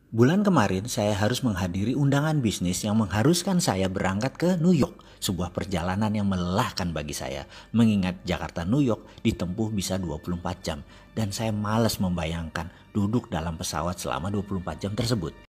Bulan kemarin saya harus menghadiri undangan bisnis yang mengharuskan saya berangkat ke New York. Sebuah perjalanan yang melelahkan bagi saya. Mengingat Jakarta New York ditempuh bisa 24 jam. Dan saya malas membayangkan duduk dalam pesawat selama 24 jam tersebut.